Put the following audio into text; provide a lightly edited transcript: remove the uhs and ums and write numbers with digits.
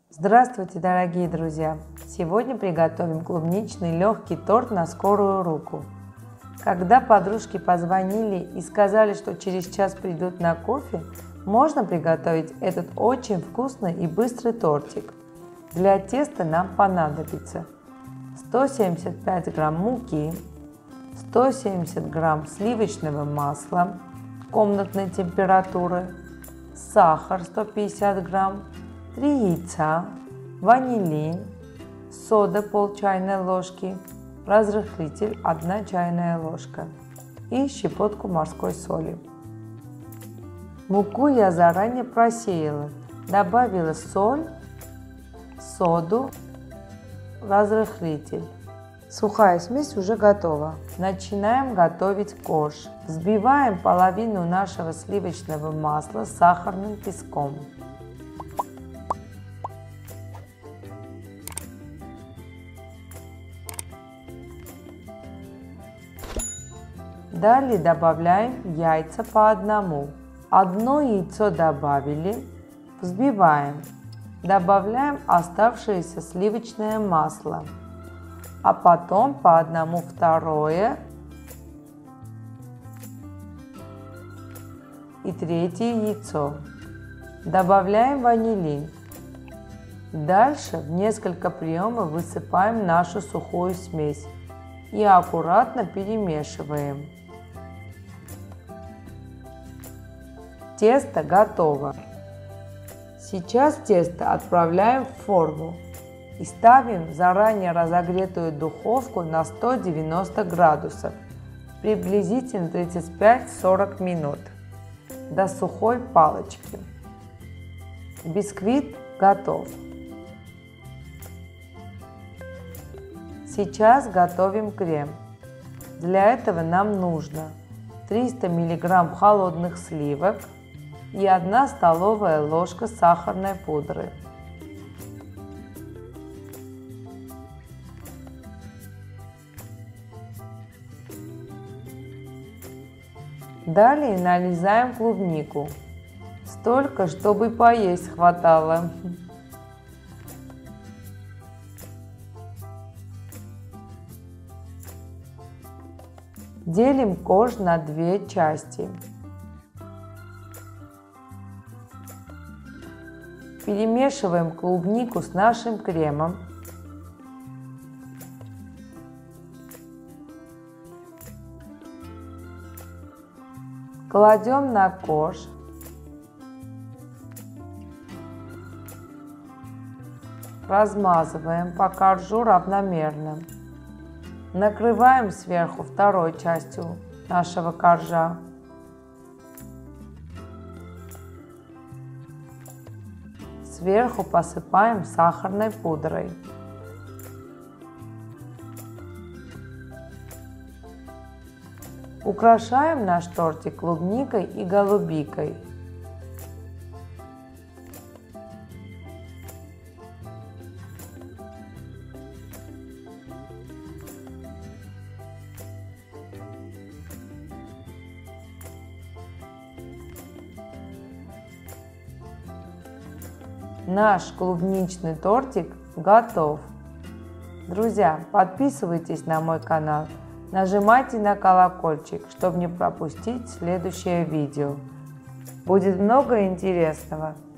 Здравствуйте, дорогие друзья! Сегодня приготовим клубничный легкий торт на скорую руку. Когда подружки позвонили и сказали, что через час придут на кофе, можно приготовить этот очень вкусный и быстрый тортик. Для теста нам понадобится 175 грамм муки, 170 грамм сливочного масла комнатной температуры, сахар 150 грамм, 3 яйца, ванилин, сода пол чайной ложки, разрыхлитель 1 чайная ложка и щепотку морской соли. Муку я заранее просеяла, добавила соль, соду, разрыхлитель. Сухая смесь уже готова. Начинаем готовить корж. Взбиваем половину нашего сливочного масла с сахарным песком. Далее добавляем яйца по одному. Одно яйцо добавили, взбиваем. Добавляем оставшееся сливочное масло, а потом по одному второе и третье яйцо. Добавляем ванилин. Дальше в несколько приемов высыпаем нашу сухую смесь и аккуратно перемешиваем. Тесто готово. Сейчас тесто отправляем в форму и ставим в заранее разогретую духовку на 190 градусов, приблизительно 35-40 минут, до сухой палочки. Бисквит готов. Сейчас готовим крем. Для этого нам нужно 300 мг холодных сливок и 1 столовая ложка сахарной пудры. Далее нарезаем клубнику. Столько, чтобы поесть хватало. Делим корж на 2 части. Перемешиваем клубнику с нашим кремом. Кладем на корж. Размазываем по коржу равномерно. Накрываем сверху второй частью нашего коржа. Сверху посыпаем сахарной пудрой. Украшаем наш тортик клубникой и голубикой. Наш клубничный тортик готов. Друзья, подписывайтесь на мой канал, нажимайте на колокольчик, чтобы не пропустить следующее видео. Будет много интересного.